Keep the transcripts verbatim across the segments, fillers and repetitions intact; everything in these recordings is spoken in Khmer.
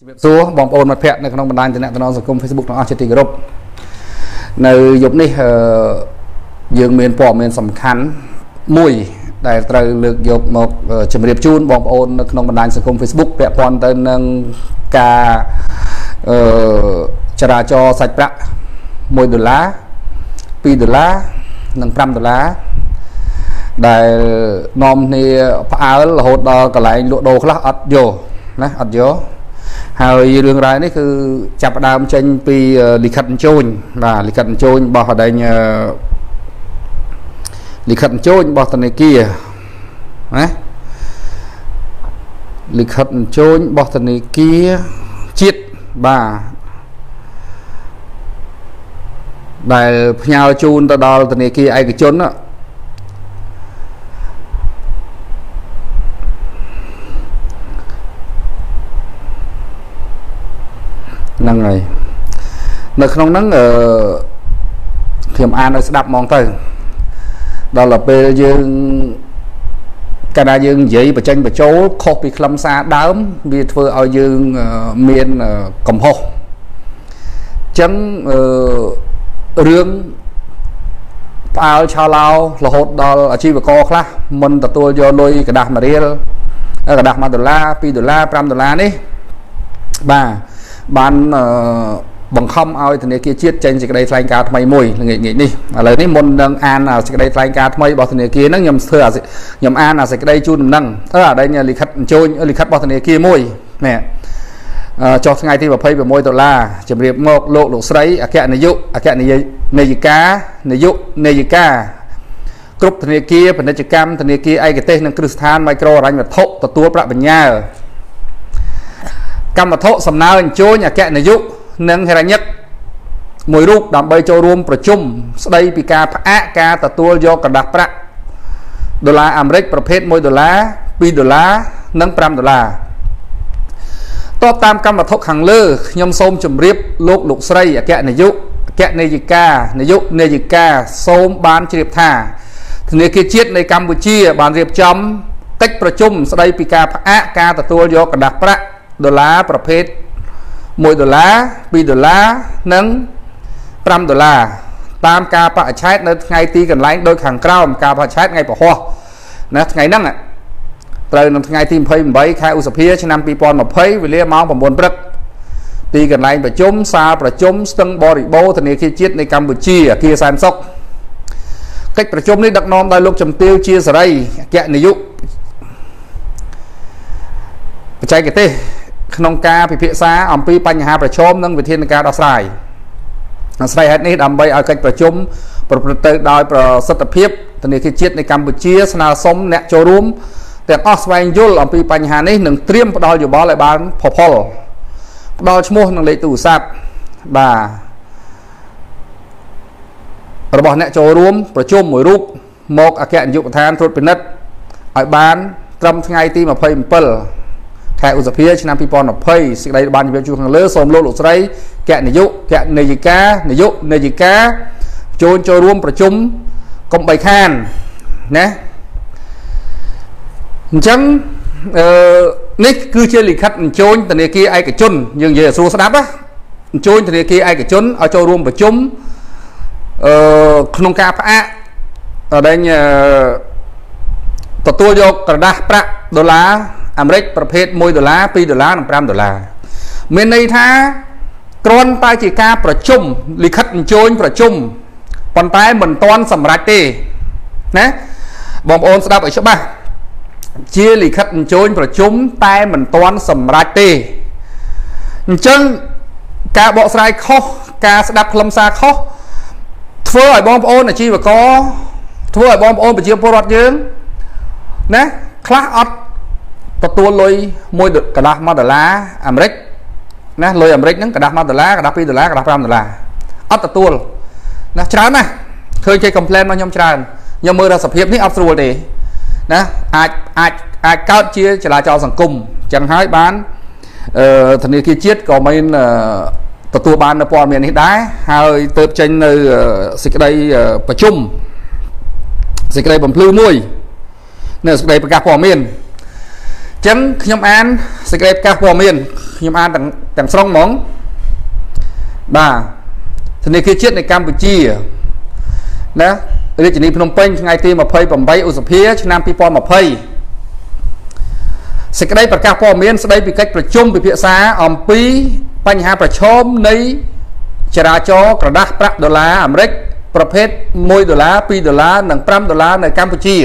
សួរបងប្អូនមិត្តភ័ក្តិនៅក្នុងបណ្ដាញទំនាក់ទំនងសង្គម Facebook ទាំងអស់ជាទីគោរពនៅយប់នេះយើងមានព័ត៌មានសំខាន់មួយដែលត្រូវលើកយកមកជម្រាបជូនបងប្អូននៅក្នុងបណ្ដាញសង្គម Facebook ពាក់ព័ន្ធទៅនឹងការអឺចរាចរណ៍សាច់ប្រាក់មួយដុល្លារពីរដុល្លារនិងប្រាំដុល្លារដែលនាំគ្នាផ្អើលរហូតដល់កន្លែងលក់ដូរខ្លះអត់យកណាអត់យកហើយរឿងរ៉ាវនេះគឺចាប់ផ្ដើមចេញពីលិខិតអញ្ជើញបាទលិខិតអញ្ជើញរបស់អដែងលិខិតអញ្ជើញរបស់ធនាគារណាលិខិតអញ្ជើញរបស់ធនាគារជាតិបាទដែលផ្ញើជូនទៅដល់ធនាគារឯកជនហ្នឹងហើយនៅក្នុងហ្នឹងអឺខ្ញុំអានឲ្យស្ដាប់ហ្មងទៅដល់ទៅពេលយើងកាលណាយើងនិយាយបញ្ចេញបញ្ចូលខុសពីខ្លឹមសារដើមវាធ្វើឲ្យយើងមានកំហុសអញ្ចឹងអឺរឿងផ្អើលឆោឡោរហូតដល់អាជីវករខ្លះមិនទទួលយកលុយกระดาษមួយរៀលกระดาษមួយដុល្លារពីរដុល្លារប្រាំដុល្លារនេះបាទបានបង្ខំឲ្យធនាគារជាតិចេញសេចក្តីថ្លែងការណ៍ថ្មីមួយល្ងាចនេះឥឡូវនេះមុននឹងអានសេចក្តីថ្លែងការណ៍ថ្មីរបស់ធនាគារហ្នឹងខ្ញុំធ្វើខ្ញុំអានសេចក្តីជូនដំណឹងអឺអាដែងលិខិតអញ្ជើញលិខិតរបស់ធនាគារមួយនេះចុះថ្ងៃទីยี่สิบหกដុល្លារជម្រាបមកលោកលោកស្រីអគ្គនាយកអគ្គនាយនាយិកានាយកនាយិកាគ្រប់ធនាគារពាណិជ្ជកម្មធនាគារឯកទេសនិងគ្រឹះស្ថានមីក្រូហិរញ្ញវត្ថុទទួលប្រាក់បញ្ញើកម្មវត្ថុសំណើអញ្ជើញអគ្គនាយកនិងហិរញ្ញិកមួយរូបដើម្បីចូលរួមប្រជុំស្ដីពីការផ្អាកការទទួលយកกระดาษប្រាក់ដុល្លារអាមេរិកប្រភេទមួយដុល្លារពីរដុល្លារនិងប្រាំដុល្លារតបតាមកម្មវត្ថុខាងលើខ្ញុំសូមជម្រាបលោកលោកស្រីអគ្គនាយកអគ្គនាយិកានាយកនាយិកាសូមបានជ្រាបថាធនាគារជាតិនៃកម្ពុជាបានរៀបចំកិច្ចប្រជុំស្ដីពីការផ្អាកការទទួលយកกระดาษប្រាក់ដុល្លារប្រភេទមួយដុល្លារពីរដុល្លារនិងប្រាំដុល្លារតាមការបរិច្ឆេទនៅថ្ងៃទីកន្លែងដូចខាងក្រោមការបរិច្ឆេទថ្ងៃពហុណាថ្ងៃហ្នឹងត្រូវនៅថ្ងៃទីยี่สิบแปดខែឧសភាឆ្នាំยี่สิบยี่สิบវេលាម៉ោងnineព្រឹកទីកន្លែងប្រជុំសាលប្រជុំស្ទឹងបរិបូរធនាគារជាតិនៃកម្ពុជាអគារសែនសុខកិច្ចប្រជុំនេះដឹកនាំដោយលោកជំទាវជាសេរីអគ្គនាយកបច្ចេកទេសក្នុងការពិភាក្សាអំពីបញ្ហាប្រឈមនិងវិធានការដោះស្រាយអាស្រ័យហេតុនេះដើម្បីឲ្យកិច្ចប្រជុំប្រព្រឹត្តទៅដោយប្រសិទ្ធភាពធនាគារជាតិនៃកម្ពុជាស្នើសុំអ្នកចូលរួមទាំងអស់ស្វែងយល់អំពីបញ្ហានេះនិងត្រៀមផ្ដល់យោបល់ឲ្យបានផុសផុលផ្ដល់ឈ្មោះនិងលេខទូរស័ព្ទបាទរបស់អ្នកចូលរួមប្រជុំមួយរូបមកអគ្គនាយកដ្ឋានត្រួតពិនិត្យឲ្យបានត្រឹមថ្ងៃទីยี่สิบเจ็ดខែឧសភាឆ្នាំยี่สิบยี่สิบសេចក្តីបានជម្រាបជូនខាងលើសូមលោកលោកស្រីអគ្គនាយកអគ្គនាយិកានាយកនាយិកាចូលចូលរួមប្រជុំកុំបីខានណាអញ្ចឹងអឺនេះគឺជាលិខិតអញ្ជើញធនាគារឯកជនយើងនិយាយឲ្យស្រួលស្ដាប់ណាអញ្ជើញធនាគារឯកជនឲ្យចូលរួមប្រជុំអឺក្នុងការផ្អាកដែលទទួលយកក្រដាសប្រាក់ដុល្លារអាមេរិកប្រភេទមួយដុល្លារពីរដុល្លារនិងប្រាំដុល្លារមានន័យថាគ្រាន់តែជាការប្រជុំលិខិតអញ្ជើញប្រជុំប៉ុន្តែមិនទាន់សម្រេចទេណាបងប្អូនស្ដាប់ឲ្យច្បាស់ជាលិខិតអញ្ជើញប្រជុំតែមិនទាន់សម្រេចទេអញ្ចឹងការបកស្រាយខុសការស្ដាប់ខ្លឹមសារខុសធ្វើឲ្យបងប្អូនអាជីវករធ្វើឲ្យបងប្អូនប្រជាពលរដ្ឋយើងណាខ្លះអត់ទទួលលុយមួយកระดาษមួយដុល្លារអាមេរិកណាលុយអាមេរិកហ្នឹងกระดาษមួយដុល្លារกระดาษពីរដុល្លារกระดาษប្រាំដុល្លារអត់ទទួលណាច្រើនណាស់ឃើញគេ complain មកខ្ញុំច្រើនខ្ញុំមើលដល់សភាពនេះអត់ស្រួលទេណាអាចអាចអាចកើតជាចលាចលសង្គមអញ្ចឹងហើយបានអឺធនាគារជាតិក៏មានទទួលបាននៅព័ត៌មាននេះដែរហើយទៅចេញនៅសេចក្តីប្រជុំសេចក្តីបំភ្លឺមួយនៅសេចក្តីប្រកាសព័ត៌មាន អចឹងខ្ញុំអានសេចក្តីប្រកាសព័ត៌មានខ្ញុំអានទាំងទាំងស្រុងហ្មងបាទធនាគារជាតិនៃកម្ពុជាណារាជធានីភ្នំពេញថ្ងៃទីยี่สิบแปดឧសភាឆ្នាំยี่สิบยี่สิบសេចក្តីប្រកាសព័ត៌មានស្តីពីកិច្ចប្រជុំពិភាក្សាអំពីបញ្ហាប្រឈមនៃចរាចរណ៍ក្រដាសប្រាក់ដុល្លារអាមេរិកប្រភេទមួយដុល្លារពីរដុល្លារនិងប្រាំដុល្លារនៅកម្ពុជា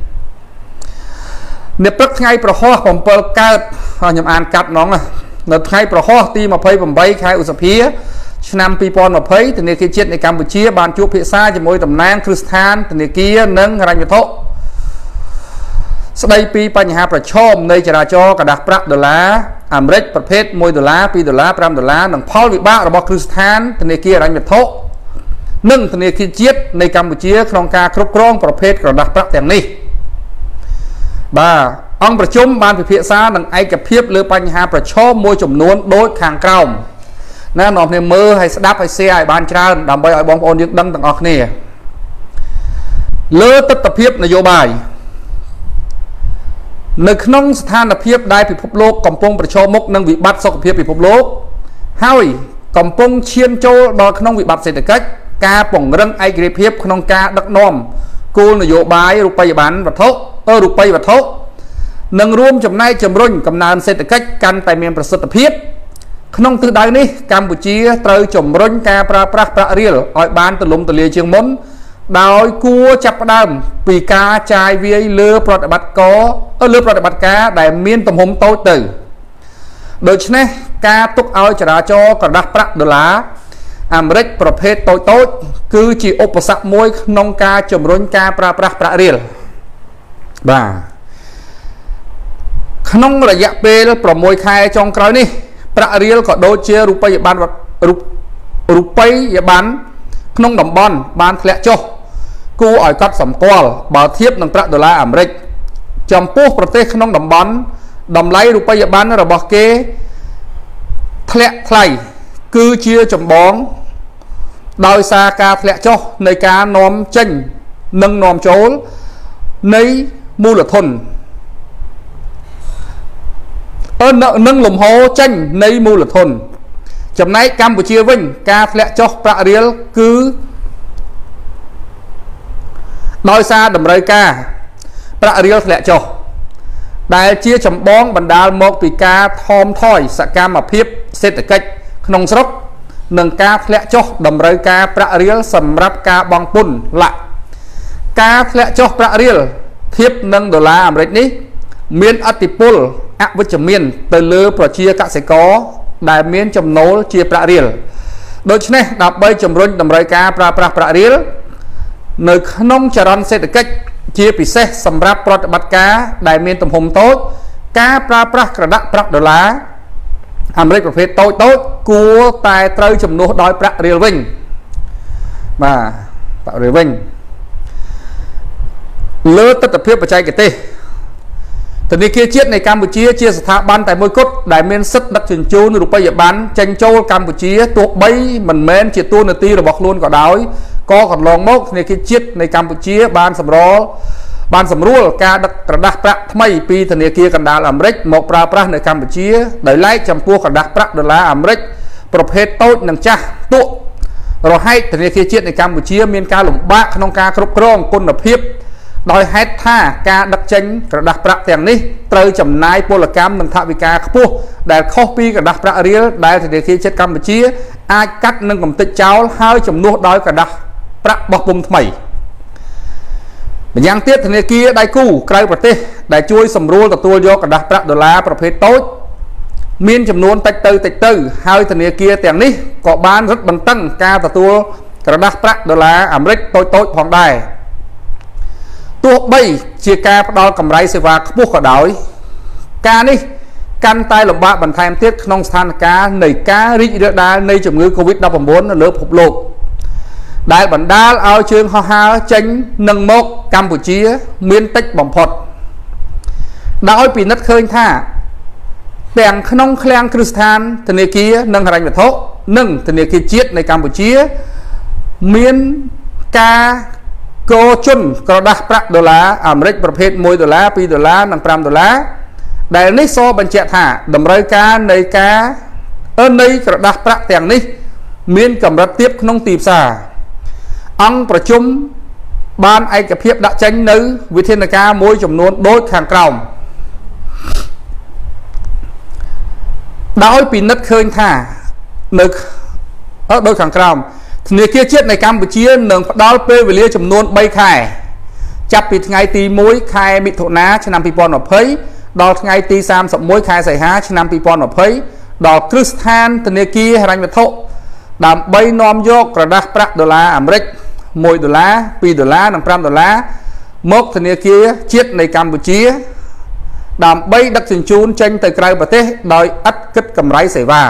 នៅព្រឹកថ្ងៃប្រហោះbảyកើតខ្ញុំអានកាត់ហ្មងនៅថ្ងៃប្រហោះទីยี่สิบแปดខែឧសភាឆ្នាំยี่สิบยี่สิบធនាគារជាតិនៃកម្ពុជាបានជួបពិភាក្សាជាមួយតំណាងគ្រឹះស្ថានធនាគារនិងហិរញ្ញវត្ថុស្ដីពីបញ្ហាប្រឈមនៃចរាចរណ៍ក្រដាសប្រាក់ដុល្លារអាមេរិកប្រភេទមួយដុល្លារពីរដុល្លារប្រាំដុល្លារនិងផលវិបាករបស់គ្រឹះស្ថានធនាគារហិរញ្ញវត្ថុនិងធនាគារជាតិនៃកម្ពុជាក្នុងការគ្រប់គ្រងប្រភេទក្រដាសប្រាក់ទាំងនេះបាទអង្គប្រជុំបានពិភាក្សានឹងឯកភាពលើបញ្ហាប្រឈមមួយចំនួនដូចខាងក្រោមណានាំគ្នាមើលឲ្យស្ដាប់ឲ្យ share ឲ្យបានច្រើនដើម្បីឲ្យបងប្អូនយើងដឹងទាំងអស់គ្នាលើទស្សនវិជ្ជានយោបាយនៅក្នុងស្ថានភាពដែលពិភពលោកកំពុងប្រឈមមុខនឹងវិបត្តិសុខភាពពិភពលោកហើយកំពុងឈានចូលដល់ក្នុងវិបត្តិសេដ្ឋកិច្ចការពង្រឹងឯករាជ្យភាពក្នុងការដឹកនាំគោលនយោបាយរូបិយប័ណ្ណវត្ថុអឺរូបិយវត្ថុនិងរួមចំណែកជំរុញកំណើនសេដ្ឋកិច្ចកាន់តែមានប្រសិទ្ធភាពក្នុងទិសដៅនេះកម្ពុជាត្រូវជំរុញការប្រើប្រាស់ប្រាក់រៀលឲ្យបានទូលំទូលាយជាងមុនដោយគួរចាប់ផ្ដើមពីការចាយវាយលើប្រតិបត្តិការលើប្រតិបត្តិការដែលមានទំហំតូចទៅដូច្នេះការទុកឲ្យចរាចរណ៍ក្រដាសប្រាក់ដុល្លារអាមេរិកប្រភេទតូចតូចគឺជាឧបសគ្គមួយក្នុងការជំរុញការប្រើប្រាស់ប្រាក់រៀលបាទក្នុងរយៈពេលប្រាំមួយខែចុងក្រោយនេះប្រាក់រៀលក៏ដូចជារូបិយប័ណ្ណរូបិយប័ណ្ណក្នុងតំបន់បានធ្លាក់ចុះគួរឲ្យកត់សម្គាល់បើធៀបនឹងប្រាក់ដុល្លារអាមេរិកចំពោះប្រទេសក្នុងតំបន់តម្លៃរូបិយប័ណ្ណរបស់គេធ្លាក់ថ្លៃគឺជាចម្បងដោយសារការធ្លាក់ចុះនៃការនាំចេញនិងនាំចូលនៃមូលធនអឺនឹងលំហូរចេញនៃមូលធនចំណែកកម្ពុជាវិញការធ្លាក់ចុះប្រាក់រៀលគឺដោយសារតម្រូវការប្រាក់រៀលធ្លាក់ចុះដែលជាចម្បងបណ្ដាលមកពីការថមថយសកម្មភាពសេដ្ឋកិច្ចក្នុងស្រុកនិងការធ្លាក់ចុះតម្រូវការប្រាក់រៀលសម្រាប់ការបង់ពន្ធឡាក់ការធ្លាក់ចុះប្រាក់រៀលធៀបនឹងដុល្លារអាមេរិកនេះមានឥទ្ធិពលអវិជ្ជមានទៅលើប្រជាកសិករដែលមានចំណូលជាប្រាក់រៀលដូច្នេះដើម្បីជំរុញតម្រូវការប្រើប្រាស់ប្រាក់រៀលនៅក្នុងចរន្តសេដ្ឋកិច្ចជាពិសេសសម្រាប់ប្រតិបត្តិការដែលមានទំហំតូចការប្រើប្រាស់ក្រដាសប្រាក់ដុល្លារអាមេរិកប្រភេទតូចតូចគួរតែត្រូវជំនួសដោយប្រាក់រៀលវិញបាទប្រាក់រៀលវិញលើទស្សនវិជ្ជាបច្ចេកទេសធនាគារជាតិនៃកម្ពុជាជាស្ថាប័នតែមួយគត់ដែលមានសិទ្ធិដឹកជញ្ជូនរូបិយប័ណ្ណចេញចូលកម្ពុជាទោះបីមិនមែនជាតួនាទីរបស់ខ្លួនក៏ដោយក៏កន្លងមកធនាគារជាតិនៃកម្ពុជាបានសម្រួលបានសម្រួលការដឹកក្រដាសប្រាក់ថ្មីពីធនាគារកណ្ដាលអាមេរិកមកប្រើប្រាស់នៅកម្ពុជាដោយឡែកចំពោះក្រដាសប្រាក់ដុល្លារអាមេរិកប្រភេទតូចនិងចាស់ទក់រហែកធនាគារជាតិនៃកម្ពុជាមានការលំបាកក្នុងការគ្រប់គ្រងគុណភាពដោយហេតុថាការដឹកចេញក្រដាសប្រាក់ទាំងនេះត្រូវចំណាយពលកម្មនិងថវិកាខ្ពស់ដែលខុសពីក្រដាសប្រាក់រៀលដែលធនាគារជាតិកម្ពុជាអាចកាត់និងកំទេចចោលហើយជំនួសដោយក្រដាសប្រាក់បោះពុម្ពថ្មីម្យ៉ាងទៀតធនាគារដៃគូក្រៅប្រទេសដែលជួយសម្រួលទទួលយកក្រដាសប្រាក់ដុល្លារប្រភេទតូចមានចំនួនតិចទៅតិចទៅហើយធនាគារទាំងនេះក៏បានរឹតបន្តឹងការទទួលក្រដាសប្រាក់ដុល្លារអាមេរិកតូចតូចផងដែរទោះបីជាការផ្ដល់កម្រៃសេវាខ្ពស់ក៏ដោយការនេះកាន់តែលំបាកបន្ថែមទៀតក្នុងស្ថានភាពនៃការរីករាលដាលនៃជំងឺ កូវីដ ដប់ប្រាំបួន នៅលើពិភពលោកដែលបណ្ដាលឲ្យជើងហោះហើរចេញនឹងមកកម្ពុជាមានតិចបំផុតដោយពិនិត្យឃើញថាទាំងក្នុងឃ្លាំងគ្រឹះស្ថានធនាគារនិងហិរញ្ញវត្ថុនិងធនាគារជាតិនៃកម្ពុជាមានការកោជន់ក្រដាសប្រាក់ដុល្លារអាមេរិកប្រភេទមួយដុល្លារពីរដុល្លារនិងប្រាំដុល្លារដែលនេះសបញ្ជាក់ថាតម្រូវការនៃការអឺនៃក្រដាស់ប្រាក់ទាំងនេះមានកម្រិតទាបក្នុងទីផ្សារអង្គប្រជុំបានឯកភាពដាក់ចេញនៅវិធានការមួយចំនួនដូចខាងក្រោមដោយពិនិត្យឃើញថានៅដូចខាងក្រោមធនាគារជាតិនៃកម្ពុជានឹងផ្ដល់ពេលវេលាចំនួន3ខែចាប់ពីថ្ងៃទី1ខែមិថុនាឆ្នាំពីរពាន់ยี่สิบដល់ថ្ងៃទីសាមសិបមួយខែសីហាឆ្នាំពីរពាន់ยี่สิบដល់គ្រឹះស្ថានធនាគារហិរញ្ញវត្ថុដើម្បីនាំយកក្រដាស់ប្រាក់ដុល្លារអាមេរិកមួយដុល្លារពីរដុល្លារនិងប្រាំដុល្លារមកធនាគារជាតិនៃកម្ពុជាដើម្បីដឹកជញ្ជូនចេញទៅក្រៅប្រទេសដោយឥតគិតកម្រៃសេវា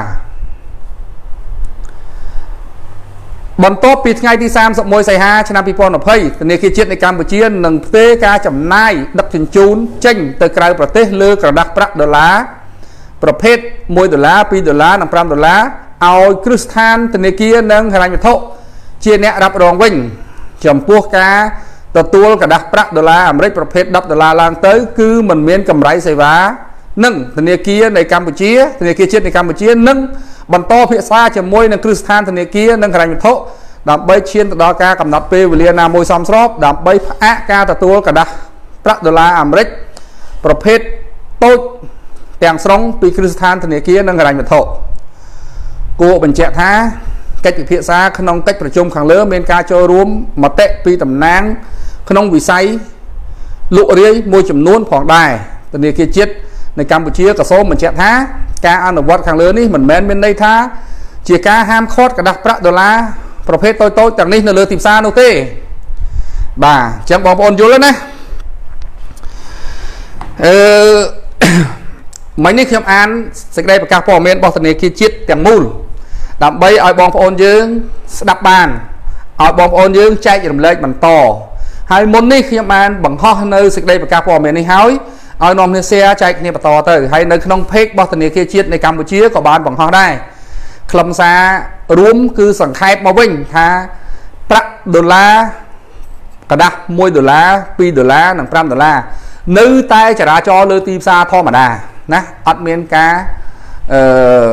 បន្ទាប់ពីថ្ងៃទីសាមសិបមួយសីហាឆ្នាំពីរពាន់ยี่สิบធនាគារជាតិនៃកម្ពុជានឹងផ្ទេរការចំណាយដឹកជញ្ជូនចេញទៅក្រៅប្រទេសលើក្រដាស់ប្រាក់ដុល្លារប្រភេទមួយដុល្លារពីរដុល្លារនិងប្រាំដុល្លារឲ្យគ្រឹះស្ថានធនាគារនិងហិរញ្ញវត្ថុជាអ្នករ៉ាប់រងវិញចំពោះការទទួលក្រដាស់ប្រាក់ដុល្លារអាមេរិកប្រភេទដប់ដុល្លារឡើងទៅគឺមិនមានកម្រៃសេវានិងធនាគារនៃកម្ពុជាធនាគារជាតិនៃកម្ពុជានឹងបន្តពិភាក្សាជាមួយនឹងគ្រឹះស្ថានធនាគារនិងហិរញ្ញវត្ថុដើម្បីឈានទៅដល់ការកំណត់ពេលវេលាណាមួយសមស្របដើម្បីផ្អាកការទទួលក្រដាស់ប្រាក់ដុល្លារអាមេរិកប្រភេទតូចទាំងស្រុងពីគ្រឹះស្ថានធនាគារនិងហិរញ្ញវត្ថុគួរបញ្ជាក់ថាកិច្ចពិភាក្សាក្នុងកិច្ចប្រជុំខាងលើមានការចូលរួមមតិពីតំណាងក្នុងវិស័យលក់រាយមួយចំនួនផងដែរធនាគារជាតិនៃកម្ពុជាក៏សូមបញ្ជាក់ថាការអនុវត្តខាងលើនេះមិនមែនមានន័យថាជាការហាមឃាត់ក្រដាស់ប្រាក់ដុល្លារប្រភេទតូចៗទាំងនេះនៅលើទីផ្សារនោះទេបាទអញ្ចឹងបងប្អូនយល់ណាអឺមិញនេះខ្ញុំអានសេចក្តីប្រកាសព័ត៌មានរបស់ធនាគារជាតិទាំងមូលដើម្បីឲ្យបងប្អូនយើងស្ដាប់បានឲ្យបងប្អូនយើងចែករំលែកបន្តហើយមុននេះខ្ញុំបានបង្ហោះនៅសេចក្តីប្រកាសព័ត៌មាននេះហើយឲ្យនាំគ្នា share ចែកគ្នាបន្តទៅហើយនៅក្នុង page របស់ធនាគារជាតិនៃកម្ពុជាក៏បានបង្ហោះដែរខ្លឹមសាររួមគឺសង្ខេបមកវិញថាប្រាក់ដុល្លារក្រដាស់មួយដុល្លារពីរដុល្លារនិងប្រាំដុល្លារនៅតែចរាចរលើទីផ្សារធម្មតាណាអត់មានការអឺ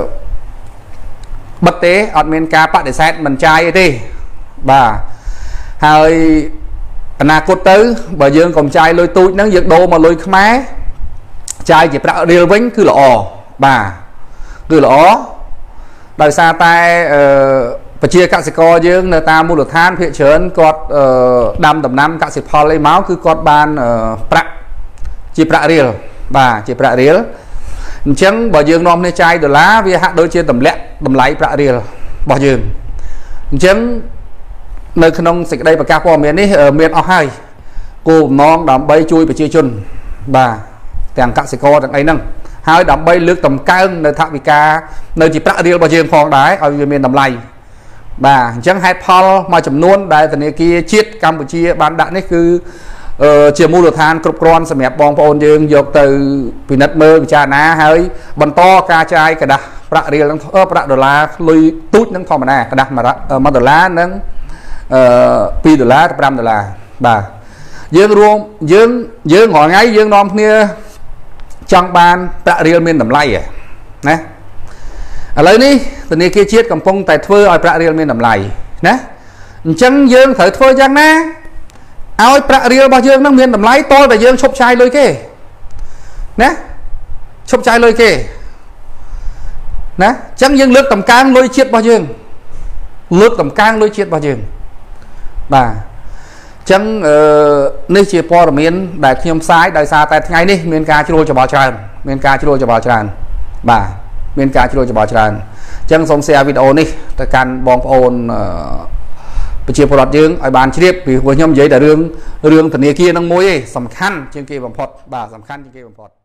បិទទេអត់មានការបដិសេធមិនចាយអីទេបាទហើយអនាគតទៅបើយើងកុំចាយលុយទូចហ្នឹងយើងដូរមកលុយខ្មែរចាយជាប្រាក់រៀលវិញគឺល្អបាទគឺល្អដោយសារតែអឺប្រជាកសិករយើងនៅតាមមូលដ្ឋានភាគច្រើនគាត់ដាំដំណាំកសិផលអីមកគឺគាត់បានប្រាក់ជាប្រាក់រៀលបាទជាប្រាក់រៀលអញ្ចឹងបើយើងនាំគ្នាចាយដុល្លារវាហាក់ដូចជាទម្លាក់តម្លៃប្រាក់រៀលរបស់យើងអញ្ចឹងនៅក្នុងសេចក្តីប្រកាសព័ត៌មាននេះមានអស់ហើយគោលបំណងដើម្បីជួយប្រជាជនបាទទាំងកសិករទាំងអីហ្នឹងហើយដើម្បីលើកតម្កើងនៅថវិកានៅជាប្រាក់រៀលរបស់យើងផងដែរឲ្យវាមានតម្លៃបាទអញ្ចឹងហេតុផលមួយចំនួនដែលធនាគារជាតិកម្ពុជាបានដាក់នេះគឺជាមូលដ្ឋានគ្រប់គ្រាន់សម្រាប់បងប្អូនយើងយកទៅពិនិត្យមើលពិចារណាហើយបន្តការចាយក្រដាស់ប្រាក់រៀលនឹងប្រាក់ដុល្លារលុយទូចនឹងធម្មតាក្រដាស់មួយដុល្លារនិងអឺពីរដុល្លារទៅប្រាំដុល្លារបាទយើងរួមយើងយើងរាល់ថ្ងៃយើងនាំគ្នាចង់បានប្រាក់រៀលមានតម្លៃណាឥឡូវនេះធនាគារជាតិកំពុងតែធ្វើឲ្យប្រាក់រៀលមានតម្លៃណាអញ្ចឹងយើងត្រូវធ្វើយ៉ាងណាឲ្យប្រាក់រៀលរបស់យើងនឹងមានតម្លៃតលតែយើងឈប់ចាយលុយគេណាឈប់ចាយលុយគេណាអញ្ចឹងយើងលើកតម្កើងលុយជាតិរបស់យើងលើកតម្កើងលុយជាតិរបស់យើងបាទអញ្ចឹងអឺនេះជាព័ត៌មានដែលខ្ញុំផ្សាយដោយសារតែថ្ងៃនេះមានការជ្រួលច្បល់ច្រើនមានការជ្រួលច្បល់ច្រើនបាទមានការជ្រួលច្បល់ច្រើនអញ្ចឹងសូម share វីដេអូនេះទៅកាន់បងប្អូនប្រជាពលរដ្ឋយើងឲ្យបានជ្រាបពីខ្ញុំនិយាយតែរឿងរឿងធនាគារនឹងមួយឯងសំខាន់ជាងគេបំផុតបាទសំខាន់ជាងគេបំផុត